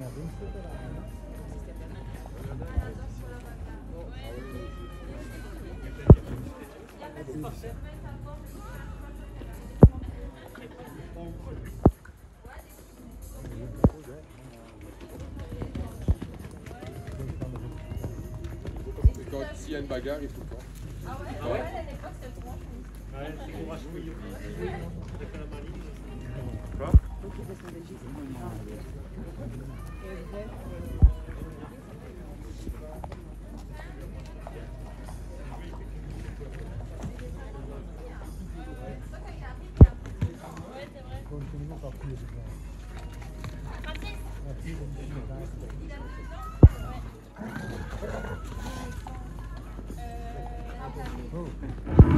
Quand s'il y a une bagarre, il faut le temps. Ah ouais? Ah ouais, à l'époque, c'était le courage. Ouais, c'est courage fouillé. Quoi? Francis!